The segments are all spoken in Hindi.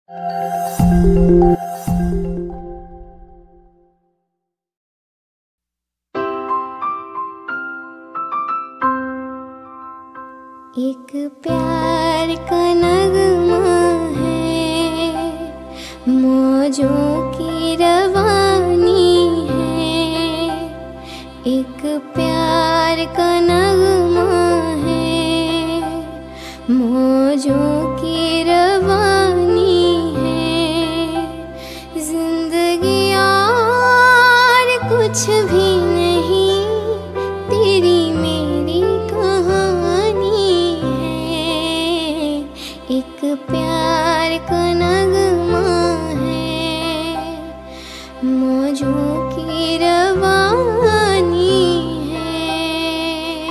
एक प्यार का नगमा है, मौजों की रवानी है। एक प्यार का नगमा है, मौजों की रवानी है। जिंदगी और कुछ भी नहीं, तेरी मेरी कहानी है। एक प्यार का नगमा है, मौजों की रवानी है।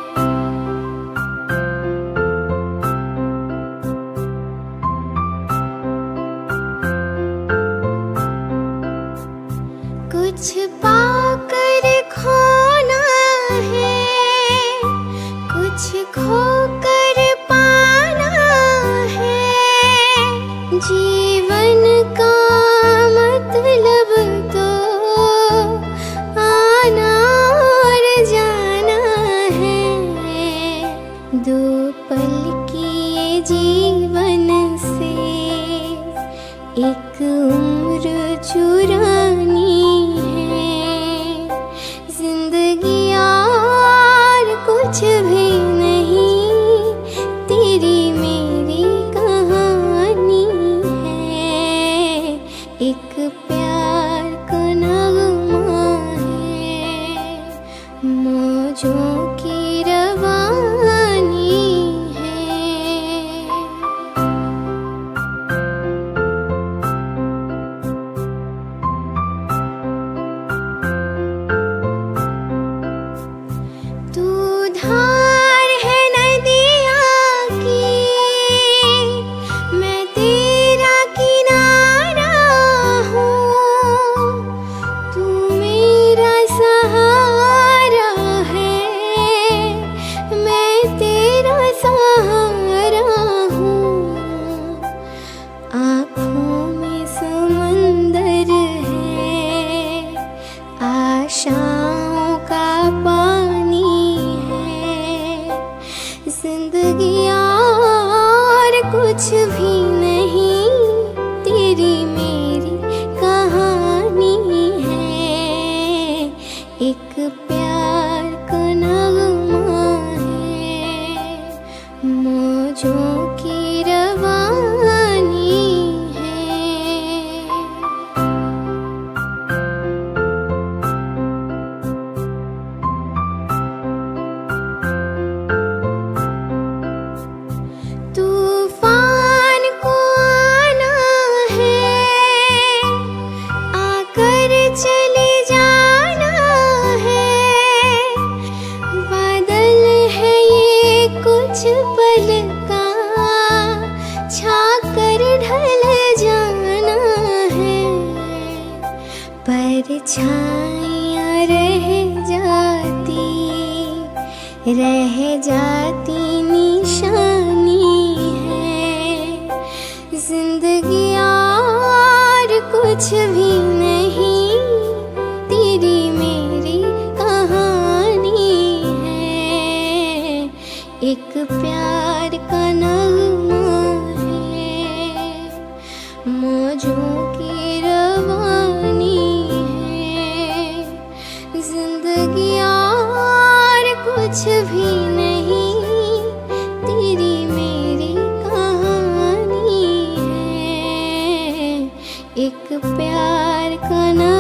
कुछ पाकर खोना है, कुछ खोकर पाना है। जीवन का मतलब तो आना और जाना है। दो पल की ये जीवन से एक उम्र चुरानी है। जिंदगी और कुछ भी नहीं, तेरी मेरी कहानी है। एक प्यार का नगमा है, मौजों की रवानी है। तू धार है नदिया की, मैं तेरा किनारा हूँ। तू मेरा सहारा है, मैं तेरा सहारा हूँ। आँखों में समंदर है, आशाओं का पानी है। जिंदगी और कुछ भी नहीं, तेरी मेरी कहानी है। एक प्यार का नगमा है, मौजों की रवानी है। तूफान को आना है, आकर चले जाना है। बादल है ये कुछ पल का, छाकर ढल जाना है। परछाइयाँ रह जाती निशानी है। जिंदगी और कुछ भी नहीं, तेरी मेरी कहानी है। एक प्यार का नगमा है, मौजों की रवानी है। जिंदगी और कुछ भी नहीं, तेरी मेरी कहानी है। एक प्यार का